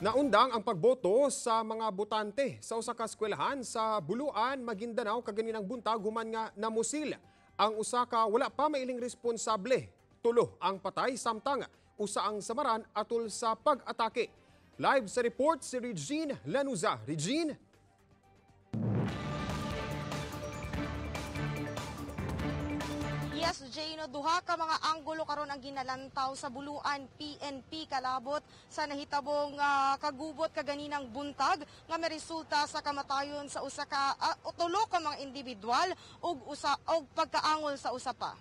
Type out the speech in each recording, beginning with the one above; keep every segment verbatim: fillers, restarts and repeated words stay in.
Naundang ang pagboto sa mga botante sa usa ka eskwelahan sa Buluan, Maguindanao kaganinang buntag human nga namusil. Ang usa ka wala pa mailing responsable. Tulo ang patay samtang usa ang samaran atol sa pag-atake. Live sa report si Regine Lanuza. Regine. Yes, Jay, no, duha ka mga anggulo karon ang ginalantaw sa Buluan P N P kalabot sa nahitabong uh, kagubot kaganinang buntag nga may resulta sa kamatayon sa usa ka uh, tulo ka mga individual ug usa og pagkaangol sa usa pa.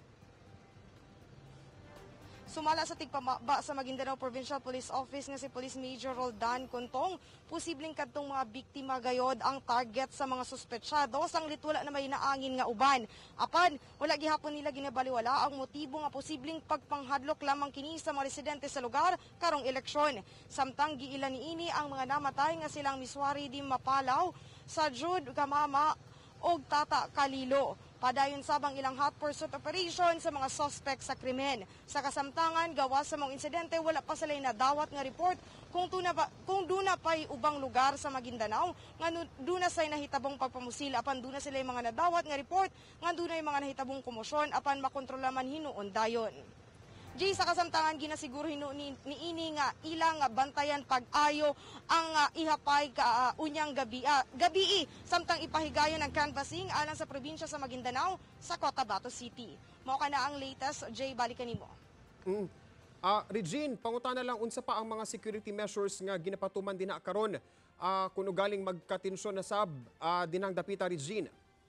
Sumala sa tigpamaba sa Maguindanao Provincial Police Office nga si Police Major Roldan Contong, posibleng kadtong mga biktima gayod ang target sa mga suspetsyado sanglit wala na may naangin nga uban. Apan, wala gihapon nila ginabaliwala ang motibo nga posibleng pagpanghadlok lamang kini sa mga residente sa lugar karong eleksyon. Samtang giilan niini ang mga namatay nga silang Miswari di Mapalaw, sa Jude Kamama og Tata Kalilo. Padayon sabang ilang hot pursuit operation sa mga suspect sa krimen. Sa kasamtangan, gawas sa mga insidente, wala pa sila nadawat nga report kung tuna pa, kung duna pa'y ubang lugar sa Maguindanao, nga duna sa'y nahitabong pagpamusil, apan duna sila yung mga nadawat nga report, nga duna yung mga nahitabong komosyon, apan makontrolaman hinuon dayon. Jay, sa kasamtangan, ginasiguro hino ni, ni ini nga ilang bantayan pag-ayo ang uh, ihapay ka uh, unyang gabi, uh, gabi samtang ipahigayon ng canvassing alang sa probinsya sa Maguindanao sa Cotabato City. Mao ka na ang latest, Jay, balikan nimo. Mm. Uh, Regine, pangutana lang unsa pa ang mga security measures nga ginapatuman din na karon uh, kuno galing magkatensyon na sab uh, dinang dapita, Regine.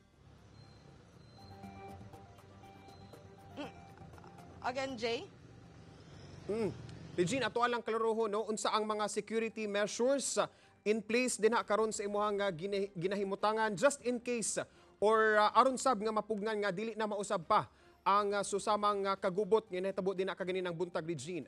Again, Jay? Mm. Regine, ato alang klaroho no unsa ang mga security measures uh, in place dinha karon sa imuhang uh, gina, ginahimutangan just in case uh, or uh, aron sab nga mapugnan nga dili na mausab pa ang uh, susamang uh, kagubot nga nahitabo dinha kaganinang buntag, Regine.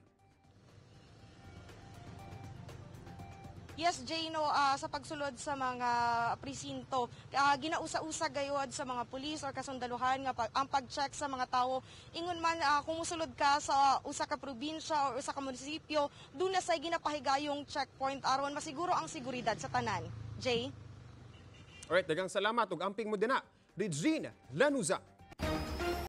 Yes, Jay, no, uh, sa pagsulod sa mga presinto, uh, ginausa-usa gayod sa mga pulis or kasundaluhan nga pag, ang pag-check sa mga tao. Ingon man, uh, kung musulod ka sa usa ka probinsya o usa ka munisipyo, doon na say ginapahigayong checkpoint aron masiguro ang seguridad sa tanan. Jay? Alright, daghang salamat ug amping mo dinha, Regine Lanuza.